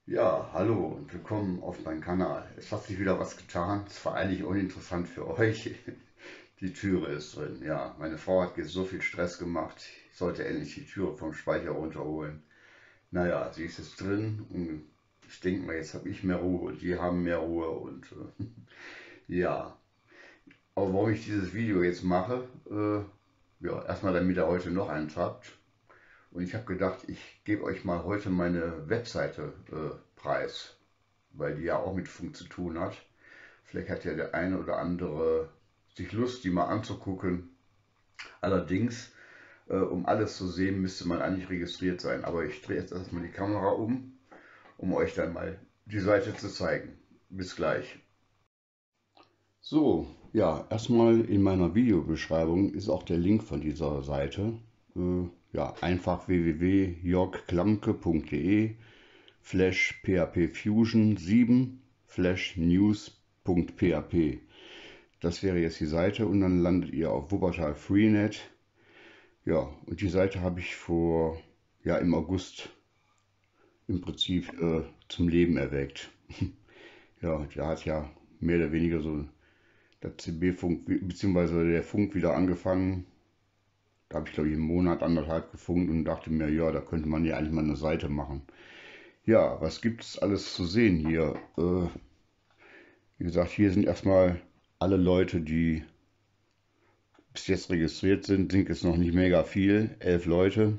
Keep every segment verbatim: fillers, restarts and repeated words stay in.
Ja, hallo und willkommen auf meinem Kanal. Es hat sich wieder was getan. Es war eigentlich uninteressant für euch. Die Türe ist drin. Ja, meine Frau hat jetzt so viel Stress gemacht. Ich sollte endlich die Türe vom Speicher runterholen. Naja, sie ist jetzt drin und ich denke mal, jetzt habe ich mehr Ruhe und die haben mehr Ruhe und äh, ja. Aber warum ich dieses Video jetzt mache, äh, ja, erstmal damit ihr heute noch eins habt. Und ich habe gedacht, ich gebe euch mal heute meine Webseite äh, preis, weil die ja auch mit Funk zu tun hat. Vielleicht hat ja der eine oder andere sich Lust, die mal anzugucken. Allerdings, äh, um alles zu sehen, müsste man eigentlich registriert sein. Aber ich drehe jetzt erstmal die Kamera um, um euch dann mal die Seite zu zeigen. Bis gleich. So, ja, erstmal in meiner Videobeschreibung ist auch der Link von dieser Seite. Äh, ja, einfach w w w punkt jörg klamke punkt de slash phpfusion sieben slash news.php. Das wäre jetzt die Seite und dann landet ihr auf Wuppertal Freenet. Ja, und die Seite habe ich vor, ja, im August im Prinzip äh, zum Leben erweckt. Ja, der hat ja mehr oder weniger so der C B-Funk bzw. der Funk wieder angefangen. Da habe ich glaube ich einen Monat, anderthalb gefunkt und dachte mir, ja, da könnte man ja eigentlich mal eine Seite machen. Ja, was gibt es alles zu sehen hier? Äh, wie gesagt, hier sind erstmal alle Leute, die bis jetzt registriert sind, sind jetzt noch nicht mega viel, elf Leute.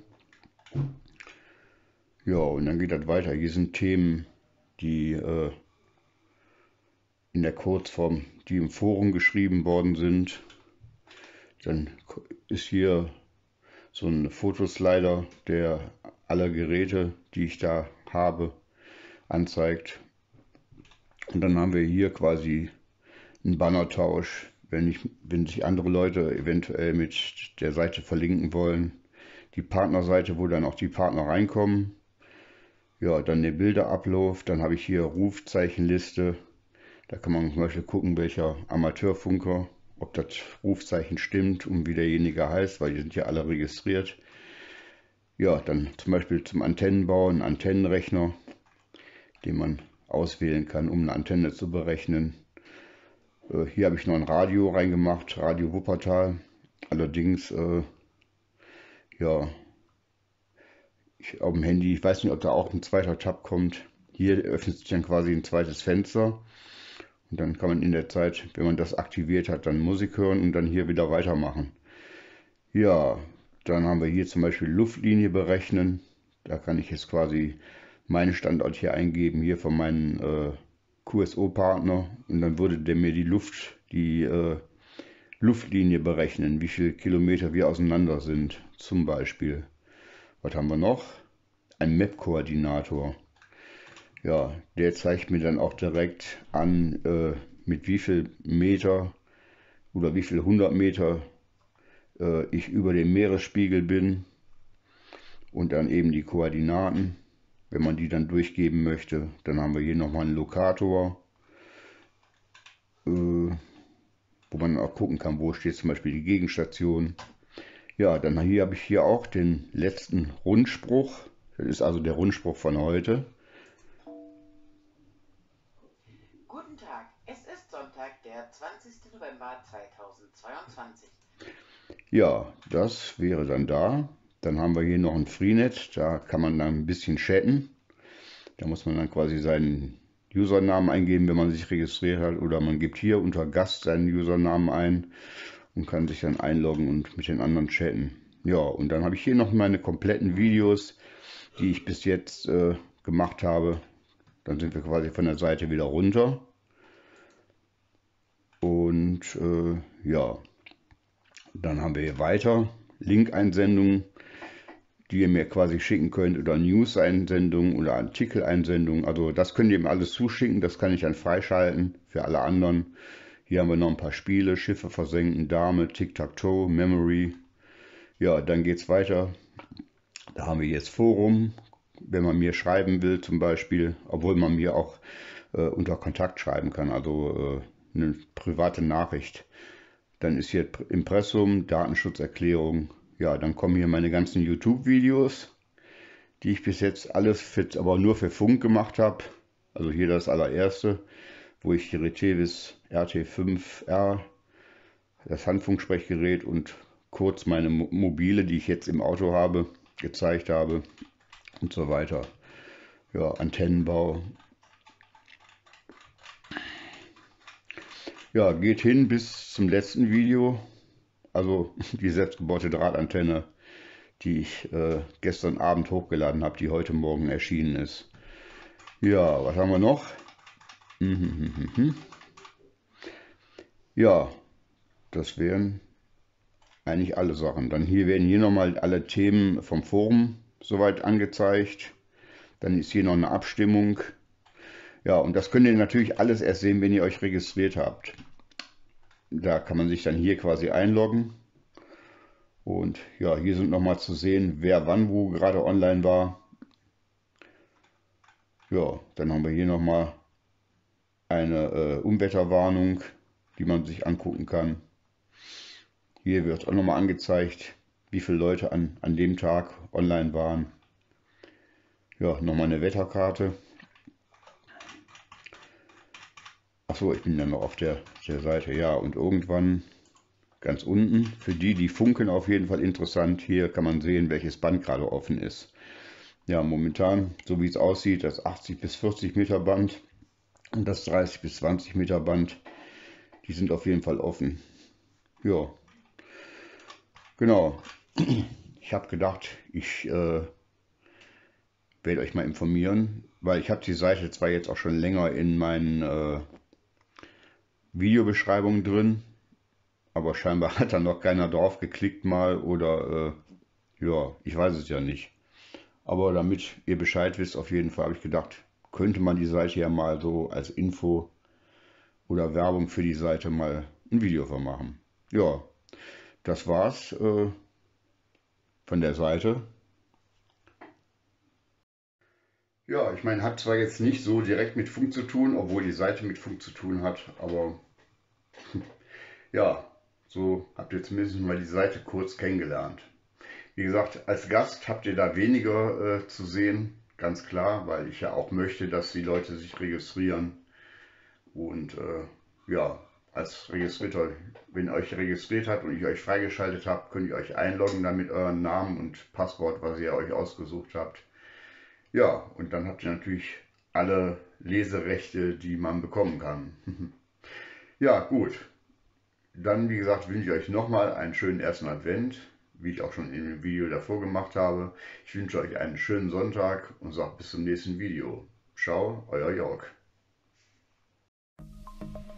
Ja, und dann geht das weiter. Hier sind Themen, die äh, in der Kurzform, die im Forum geschrieben worden sind. Dann ist hier so ein Fotoslider, der alle Geräte, die ich da habe, anzeigt. Und dann haben wir hier quasi einen Bannertausch, wenn, ich, wenn sich andere Leute eventuell mit der Seite verlinken wollen. Die Partnerseite, wo dann auch die Partner reinkommen. Ja, dann der Bilderablauf. Dann habe ich hier Rufzeichenliste. Da kann man zum Beispiel gucken, welcher Amateurfunker, ob das Rufzeichen stimmt und wie derjenige heißt, weil die sind ja alle registriert. Ja, dann zum Beispiel zum Antennenbau, ein Antennenrechner, den man auswählen kann, um eine Antenne zu berechnen. Äh, hier habe ich noch ein Radio reingemacht, Radio Wuppertal. Allerdings, äh, ja, ich, auf dem Handy, ich weiß nicht, ob da auch ein zweiter Tab kommt. Hier öffnet sich dann quasi ein zweites Fenster. Und dann kann man in der Zeit, wenn man das aktiviert hat, dann Musik hören und dann hier wieder weitermachen. Ja, dann haben wir hier zum Beispiel Luftlinie berechnen. Da kann ich jetzt quasi meinen Standort hier eingeben, hier von meinem äh, Q S O-Partner. Und dann würde der mir die Luft, die äh, Luftlinie berechnen, wie viele Kilometer wir auseinander sind. Zum Beispiel. Was haben wir noch? Ein Map-Koordinator. Ja, der zeigt mir dann auch direkt an, äh, mit wie viel Meter oder wie viel hundert Meter äh, ich über dem Meeresspiegel bin und dann eben die Koordinaten. Wenn man die dann durchgeben möchte, dann haben wir hier nochmal einen Lokator, äh, wo man auch gucken kann, wo steht zum Beispiel die Gegenstation. Ja, dann hier habe ich hier auch den letzten Rundspruch. Das ist also der Rundspruch von heute. Guten Tag, es ist Sonntag, der zwanzigster November zweitausendzweiundzwanzig. Ja, das wäre dann da. Dann haben wir hier noch ein Freenet, da kann man dann ein bisschen chatten. Da muss man dann quasi seinen Usernamen eingeben, wenn man sich registriert hat. Oder man gibt hier unter Gast seinen Usernamen ein und kann sich dann einloggen und mit den anderen chatten. Ja, und dann habe ich hier noch meine kompletten Videos, die ich bis jetzt äh, gemacht habe. Dann sind wir quasi von der Seite wieder runter. Und äh, ja, dann haben wir hier weiter Link-Einsendungen, die ihr mir quasi schicken könnt, oder News-Einsendungen oder Artikel-Einsendungen. Also das könnt ihr mir alles zuschicken, das kann ich dann freischalten für alle anderen. Hier haben wir noch ein paar Spiele, Schiffe versenken, Dame, Tic-Tac-Toe, Memory. Ja, dann geht's weiter. Da haben wir jetzt Forum, wenn man mir schreiben will zum Beispiel, obwohl man mir auch äh, unter Kontakt schreiben kann, also äh, eine private Nachricht. Dann ist hier Impressum, Datenschutzerklärung. Ja, dann kommen hier meine ganzen YouTube-Videos, die ich bis jetzt alles für, aber nur für Funk gemacht habe. Also hier das allererste, wo ich die Retevis R T fünf R, das Handfunksprechgerät und kurz meine mobile, die ich jetzt im Auto habe, gezeigt habe und so weiter. Ja, Antennenbau. Ja, geht hin bis zum letzten Video, also die selbstgebaute Drahtantenne, die ich äh, gestern Abend hochgeladen habe, die heute Morgen erschienen ist. Ja, was haben wir noch? Ja, das wären eigentlich alle Sachen. Dann hier werden hier nochmal alle Themen vom Forum soweit angezeigt. Dann ist hier noch eine Abstimmung. Ja, und das könnt ihr natürlich alles erst sehen, wenn ihr euch registriert habt. Da kann man sich dann hier quasi einloggen. Und ja, hier sind nochmal zu sehen, wer wann wo gerade online war. Ja, dann haben wir hier nochmal eine äh, Unwetterwarnung, die man sich angucken kann. Hier wird auch nochmal angezeigt, wie viele Leute an, an dem Tag online waren. Ja, nochmal eine Wetterkarte. Achso, ich bin dann noch auf der, der Seite. Ja, und irgendwann ganz unten, für die, die funken, auf jeden Fall interessant. Hier kann man sehen, welches Band gerade offen ist. Ja, momentan, so wie es aussieht, das achtzig bis vierzig Meter Band und das dreißig bis zwanzig Meter Band, die sind auf jeden Fall offen. Ja, genau. Ich habe gedacht, ich äh, werde euch mal informieren, weil ich habe die Seite zwar jetzt auch schon länger in meinen äh, Videobeschreibungen drin, aber scheinbar hat da noch keiner drauf geklickt mal oder äh, ja, ich weiß es ja nicht. Aber damit ihr Bescheid wisst, auf jeden Fall habe ich gedacht, könnte man die Seite ja mal so als Info oder Werbung für die Seite mal ein Video von machen. Ja, das war's äh, von der Seite. Ja, ich meine, hat zwar jetzt nicht so direkt mit Funk zu tun, obwohl die Seite mit Funk zu tun hat, aber ja, so habt ihr zumindest mal die Seite kurz kennengelernt. Wie gesagt, als Gast habt ihr da weniger äh, zu sehen, ganz klar, weil ich ja auch möchte, dass die Leute sich registrieren. Und äh, ja, als Registrierter, wenn ihr euch registriert habt und ich euch freigeschaltet habe, könnt ihr euch einloggen dann mit eurem Namen und Passwort, was ihr euch ausgesucht habt. Ja, und dann habt ihr natürlich alle Leserechte, die man bekommen kann. Ja, gut. Dann, wie gesagt, wünsche ich euch nochmal einen schönen ersten Advent, wie ich auch schon in dem Video davor gemacht habe. Ich wünsche euch einen schönen Sonntag und sage bis zum nächsten Video. Ciao, euer Jörg.